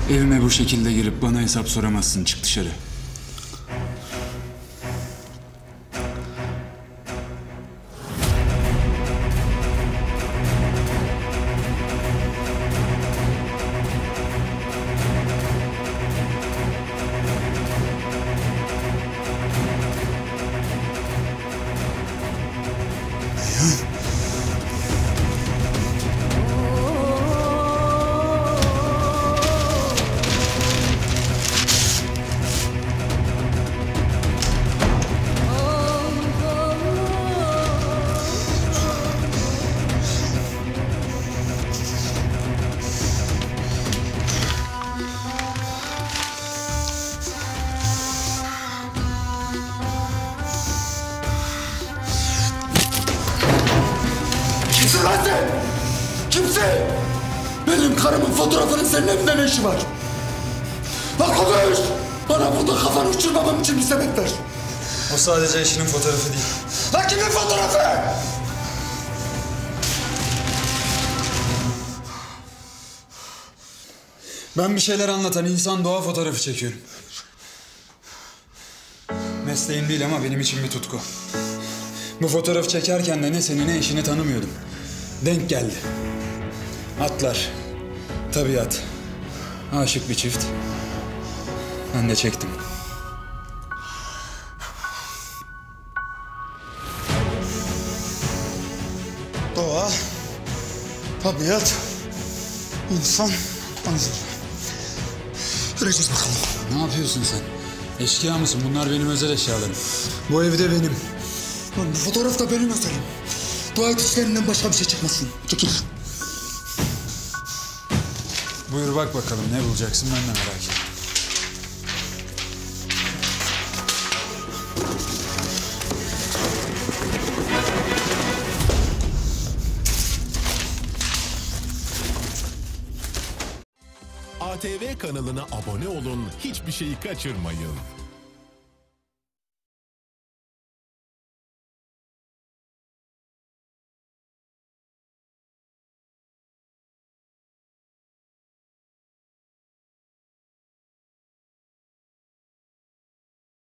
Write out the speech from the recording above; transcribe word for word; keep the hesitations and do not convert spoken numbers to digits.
Evime bu şekilde girip bana hesap soramazsın. Çık dışarı. Kimsin lan sen? Kimsin? Benim karımın fotoğrafının senin evinde ne işi var? Bak konuş! Bana burada kafanı uçurmamam için bir sebep ver. O sadece eşinin fotoğrafı değil. Lan kimin fotoğrafı? Ben bir şeyler anlatan insan doğa fotoğrafı çekiyorum. Mesleğim değil ama benim için bir tutku. Bu fotoğrafı çekerken de ne seni ne eşini tanımıyordum. Denk geldi. Atlar, tabiat, aşık bir çift. Ben de çektim. Doğa, tabiat, insan, manzara. Göreceğiz bakalım. Ne yapıyorsun sen? Eşkıya mısın? Bunlar benim özel eşyalarım. Bu evde benim. Lan bu fotoğraf da benim eserim. Dua et işlerinden başka bir şey çıkmasın. Çekil. Buyur bak bakalım ne bulacaksın, ben de merak ettim. A T V kanalına abone olun, hiçbir şeyi kaçırmayın.